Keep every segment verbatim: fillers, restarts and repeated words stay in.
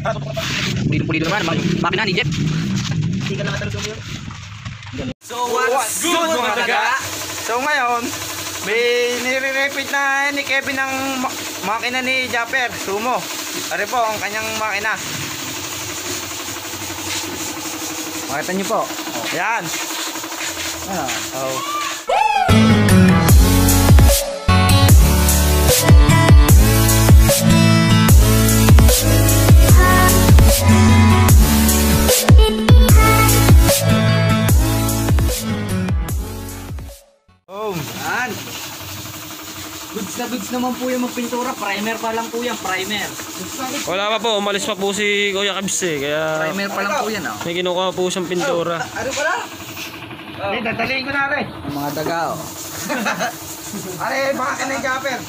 Pulido-pulido naman, makina ni Jeff. Hindi ka nakatalog yun. So what's good mga taga? So ngayon, may nire-repeat na ni Kevin ng ma makina ni Japper Sumo. Ari po ang kanyang makina. Makita niyo po. Ayan. Ah, oh. Oh, Yan. Goods na goods naman po yung magpintura. Primer pa lang po yan, primer. Wala pa po, umalis pa po si Kuya Kabs eh, kaya Primer pa lang po yan, oh. may kinukuha po siyang pintura. Ano pala? Oh. Eh, dadaliin ko na rin. Ang mga daga, oh. Are, makina ni Japper.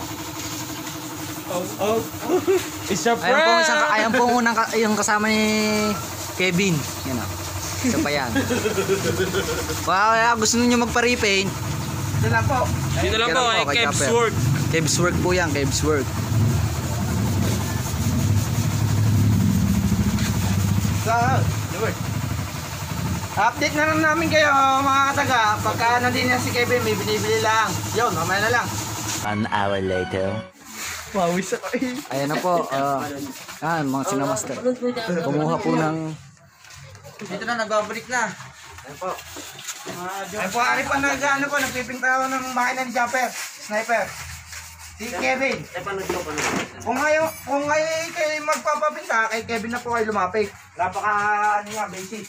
Oh, oh. Isa Ayan po, isang, ayan po unang ka, yung kasama ni Kevin. Yan, oh. Isa pa yan. Kaya gusto niyo magpa-repaint, Ito na po. Dito lang Kaya po, lang ay po, kay Kev's Japper. work. Kev's work po yan, Kev's work. So, update na lang namin kayo mga kataga. Pagka nandito na si Kevin, may binibili lang. Yun, mamaya na lang. An hour later. Pawis ako eh. Ayan na po, uh, yan, mga sinamaster. Kumuha po ng... Dito na, nagbabalik na. Ayan po. Ayan po, ari pa nag, ano po, nagpipinta ng makina ni Japper, sniper. Si Kevin. Kung ngayon, kung ngayon kayo magpapapinta, kay Kevin na po kayo lumapit. Napaka, ano nga, basic.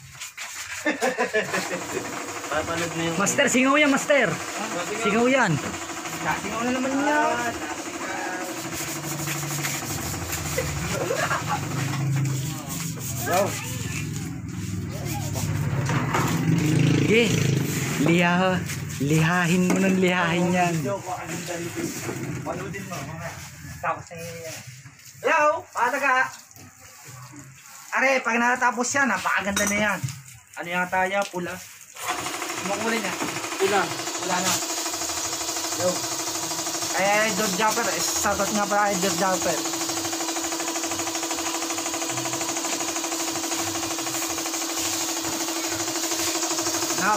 Master, singaw yan, master. Singaw yan. Singaw na naman niya. Wow. Sige, liha, lihahin mo ng lihahin yan. Paludin mo, mga. Tapos eh. Hello, pataga. Are, pag natapos yan, napakaganda na yan. Ano yung taya? Pula. Makulay niya. Pula. Pula na. Yo. Eh, George Japper. Eh, satot nga pala kay George Japper. Now.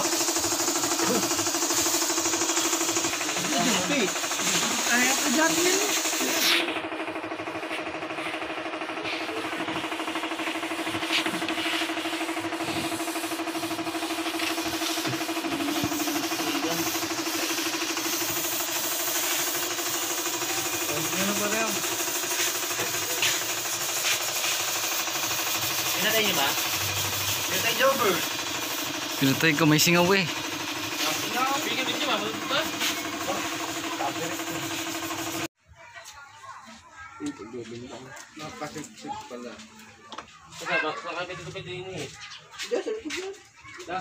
Ay, ako dyan yun. Ano ba rin? Pinatay niyo ba? Pinatay Jobber. Pinatay ko, may singaw eh. Bigyan din niyo ba? Napasip-sip pala. Saka ba? Saka pwede ko pwede yun eh. Diyan, sa likod yan. Da?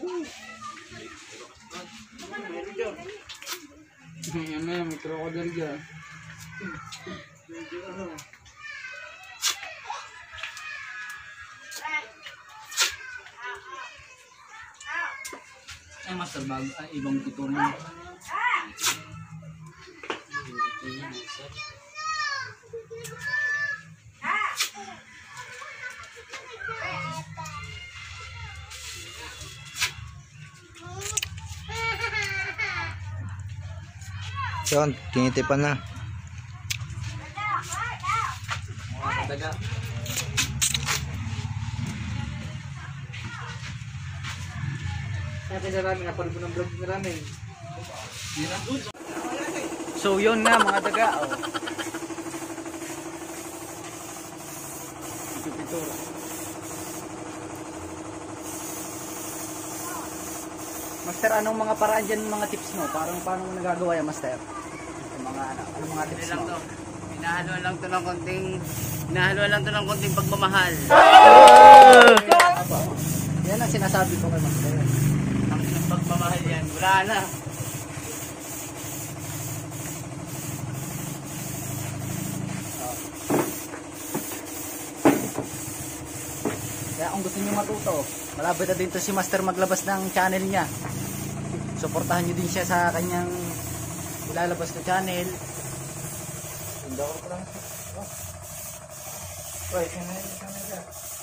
Meron dyan. Ano yan, may crocodile dyan. Medyo ano. Ay, master, bago, ay, ibang ito mo. Yun, tinitipan na. Mga daga. Natin na namin, napanood po ng vlog na namin. So yun nga mga daga, oh. Ito pintura. Master, anong mga paraan dyan, mga tips mo? Parang paano mo nagagawa yan, master? Yung mga ano, anong mga tips mo? Hinahaluan lang to ng konting hinahaluan lang to ng konting pagmamahal. Yan ang sinasabi ko kay master. Ang pagmamahal yan, wala na. Kaya kung gusto niyo matuto, malapit na din to si master maglabas ng channel niya. Suportahan niyo din siya sa kanyang ilalabas na channel. Hindi ako lang. Oy, sana sana ka.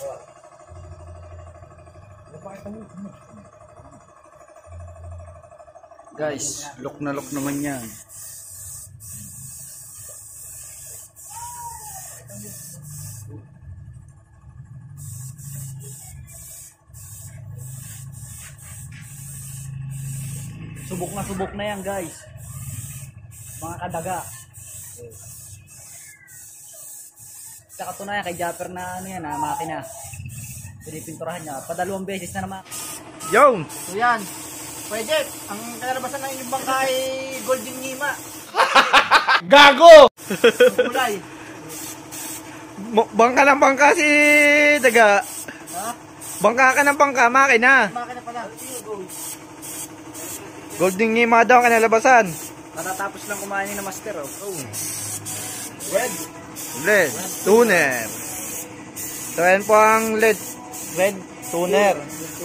Guys, look na look naman yan. Subok na subok na yan, guys. Mga kadaga. Sa katunayan kay Japper na ano yan, ha, makina. Pinipinturahan niya. Padalawang beses na naman. Yo! So yan. Pwede, ang kalalabasan ng inyong bangka ay Golden Nima. Gago! Kulay. Bangka ng bangka si Daga. Ha? Bangka ka ng bangka, makina. Makina pala. Golden Ngima daw ang kanalabasan. Matatapos lang kumain ng master. Oh. Oh. Red. Red tuner. So yan po ang lead red tuner.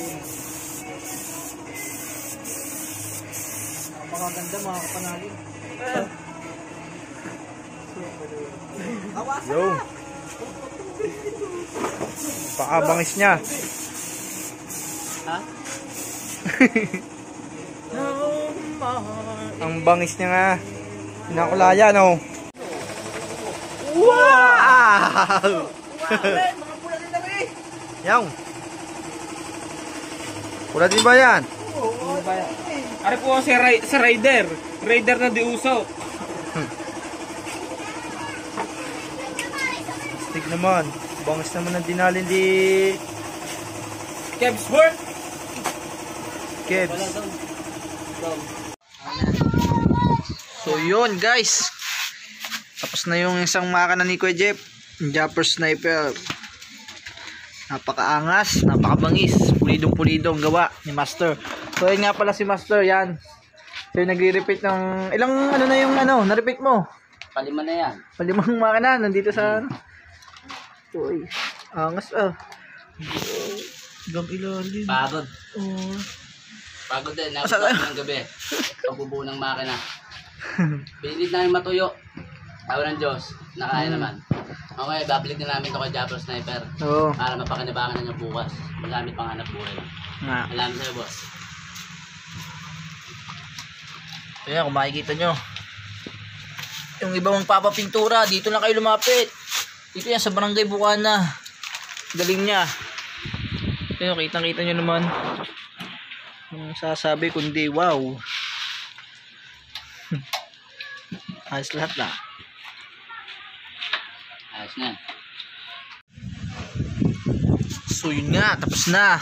Mga ganda, mga kapanalin. Yo. Pakabangis niya. Ha? Ang bangis niya nga. Pinakulaya, no? Wow! Mga pula din naman eh. Yaw. Pula din ba yan? Ari po si, Ray, si Raider. Raider na di uso. Stick naman. Bangis naman ang dinalin di Kevsworth. Kebs. So yun guys. Tapos na yung isang makina ni Kuya Jeff. Yung Japper Sniper. Napakaangas, napakabangis. Pulidong pulidong gawa ni Master. So yun nga pala si Master, yan. So yung nagre-repeat ng ilang ano na yung ano, na-repeat mo? Palima na yan. Palimang makina nandito sa ano. Uy, angas ah. Gam ilalim. Pagod. Oh. Pagod din. Asa- Napagod ng gabi. Pagbubuo ng makina. Pinilit namin matuyo. Tawa ng Diyos. Nakaya Hmm. naman. Okay, babalik na namin ito kay Japper Sniper. Oo. Para mapakinabangan na niya bukas. Magamit pang hanap buhay. Nga. Salamat sa'yo, boss. Ayan, kung makikita nyo. Yung ibang papapintura, dito na kayo lumapit. Dito yan sa Barangay Bukana. Galing niya. Ayan, kitang-kita nyo naman. Yung sasabi kundi wow. Ayos lahat na. Ayos na. So yun nga, tapos na.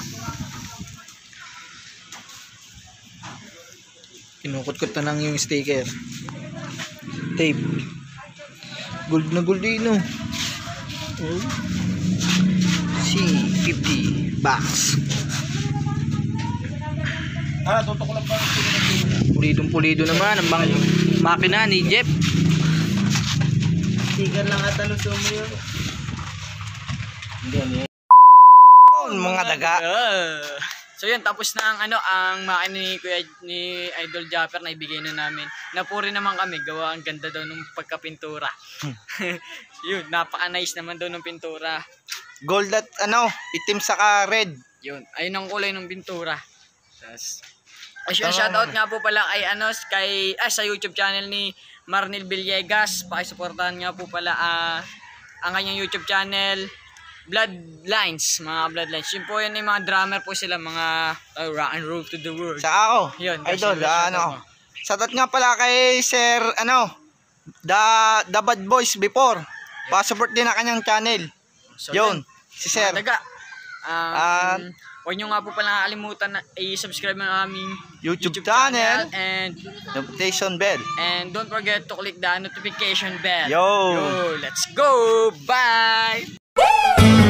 Kinukot-kot na lang yung sticker. Tape. Gold na gold din, no? Oh. C fifty box. Ah, tutok ko lang pa. Pulidong pulido naman ang bang makina ni Jeff. Sticker lang at ano mo yun. Mga daga. So yun, tapos na ang ano, ang makina ni Kuya ni Idol Japper na ibigay na namin. Napuri naman kami, gawa ang ganda daw ng pagkapintura. Yun, napaka-nice naman daw ng pintura. Gold at ano, itim saka red. Yun, ayun ang kulay ng pintura. Tapos, ayun, shoutout nga po pala kay ano, kay ah, sa YouTube channel ni Marnil Villegas. Paki-suportahan nga po pala ah, ang kanyang YouTube channel. Bloodlines, mga Bloodlines. Yun po yun yung mga drummer po sila, mga uh, rock and roll to the world. Sa ako. Yun, Idol, shoutout ah, ano. mo. Shoutout nga pala kay Sir, ano, The, the Bad Boys before. Pa-support din na kanyang channel. So, Yun, si Sir. Mga daga. Um, At- huwag nyo nga po pala nakalimutan na i-subscribe ng aming YouTube channel. and Notification bell. and don't forget to click the notification bell. Yo. Yo, let's go. Bye.